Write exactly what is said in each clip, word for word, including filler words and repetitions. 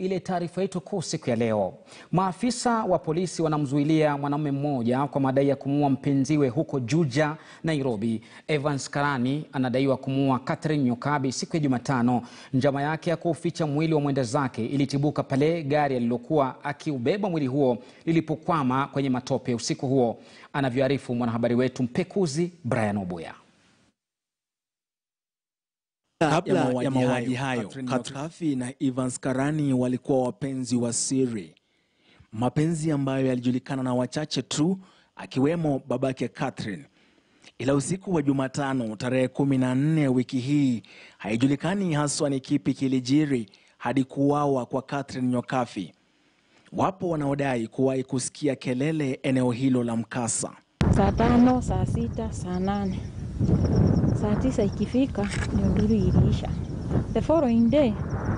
ile taarifa yetu kuu siku ya leo. Maafisa wa polisi wanamzuilia mwanamume mmoja kwa madai ya kumuua mpenziwe huko Juja, Nairobi. Evans Karani anadaiwa kumuua Catherine Nyokabi siku ya Jumatano. Njama yake ya kuficha mwili wa mwenda zake ilitibuka pale gari alilokuwa akiubeba mwili huo lilipokwama kwenye matope usiku huo. Anavyoarifu mwanahabari wetu mpekuzi Brian Obuya. Kabla ya mauaji hayo, Catherine Nyokabi na Evans Karani walikuwa wapenzi wa siri. Mapenzi ambayo yalijulikana na wachache tu, akiwemo babake Catherine. Ila usiku wa Jumatano tarehe kumi na nne wiki hii, haijulikani haswa ni kipi kilijiri hadi kuuawa kwa Catherine Nyokabi. Wapo wanaodai kuwahi kusikia kelele eneo hilo la mkasa. Saa tano, saa sita, saa nane. Saa tisa ikifika ndio nduru iliisha. The following day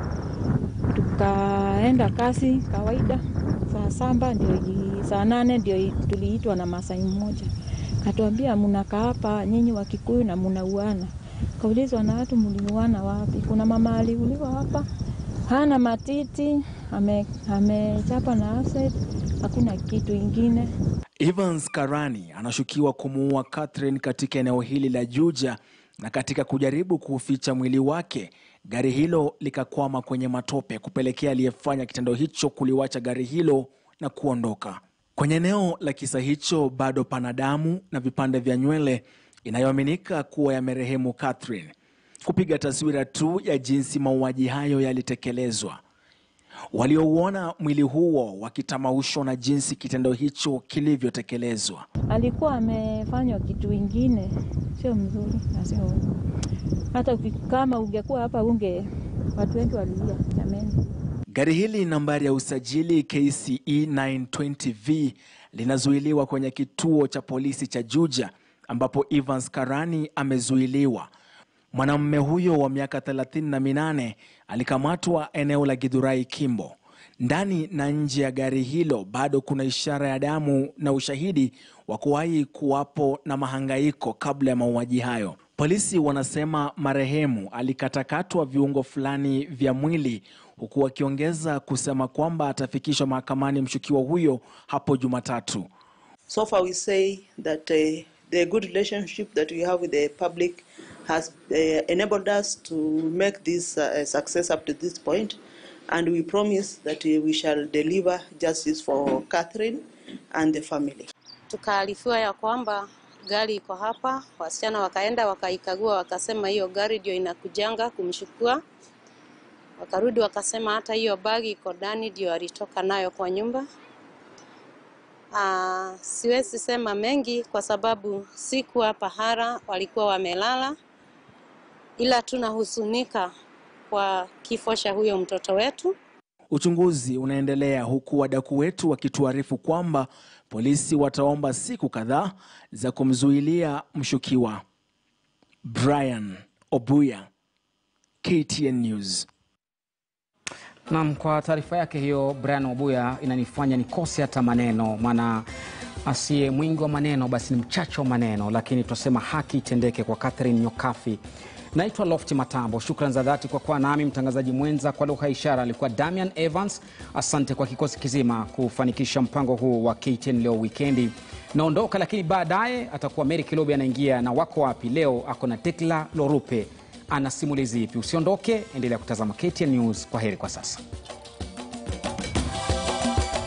tukaenda kazi kawaida. Saa saba ndio saa nane ndio tuliitwa na Masai mmoja. Katuambia mnakaa hapa nyinyi wa Kikuyu na mnauana. Kaulizwa na watu mliuana wapi? Kuna mama aliuliwa hapa. Hana matiti, ame amechapa na acid, hakuna kitu ingine. Evans Karani anashukiwa kumuua Catherine katika eneo hili la Juja, na katika kujaribu kuficha mwili wake, gari hilo likakwama kwenye matope kupelekea aliyefanya kitendo hicho kuliwacha gari hilo na kuondoka. Kwenye eneo la kisa hicho bado pana damu na vipande vya nywele inayoaminika kuwa ya marehemu Catherine, kupiga taswira tu ya jinsi mauaji hayo yalitekelezwa. Waliouona mwili huo wakitamaushwa na jinsi kitendo hicho kilivyotekelezwa. Alikuwa amefanywa kitu kingine sio mzuri na sio. Hata kama ungekuwa hapa unge watu wengi walilia jameni. Gari hili nambari ya usajili K C E nine twenty V linazuiliwa kwenye kituo cha polisi cha Juja, ambapo Evans Karani amezuiliwa. Mwanamume huyo wa miaka thelathini na minane alikamatwa eneo la Githurai Kimbo. Ndani na nje ya gari hilo bado kuna ishara ya damu na ushahidi wa kuwahi kuwapo na mahangaiko kabla ya mauaji hayo. Polisi wanasema marehemu alikatakatwa viungo fulani vya mwili, huku wakiongeza kusema kwamba atafikishwa mahakamani mshukiwa huyo hapo Jumatatu. So far we say that uh, the good relationship that we have with the public has uh, enabled us to make this uh, a success up to this point, and we promise that uh, we shall deliver justice for Catherine and the family. Tukaarifiwa ya kwamba gari iko hapa, wasichana wakaenda wakaikagua, wakasema hiyo gari ndio inakujanga kumshukua. Wakarudi wakasema hata hiyo bagi iko ndani ndio alitoka nayo kwa nyumba. Ah, siwezi sema mengi kwa sababu siku hapa hara walikuwa wamelala, ila tunahuzunika kwa kifo cha huyo mtoto wetu. Uchunguzi unaendelea huku wadau wetu wakituarifu kwamba polisi wataomba siku kadhaa za kumzuilia mshukiwa. Brian Obuya, K T N News. Naam, kwa taarifa yake hiyo Brian Obuya inanifanya nikose hata maneno, maana asiye mwingi wa maneno basi ni mchache wa maneno, lakini tutasema haki itendeke kwa Catherine Nyokabi. Naitwa Lofty Matambo. Shukrani za dhati kwa kuwa nami. Mtangazaji mwenza kwa lugha ishara alikuwa Damian Evans. Asante kwa kikosi kizima kufanikisha mpango huu wa K T N leo weekendi. Naondoka, lakini baadaye atakuwa Mary Kilobi anaingia na Wako Wapi. Leo ako na Tekla Lorupe, ana simulizi ipi? Usiondoke, endelea kutazama K T N News. Kwa heri kwa sasa.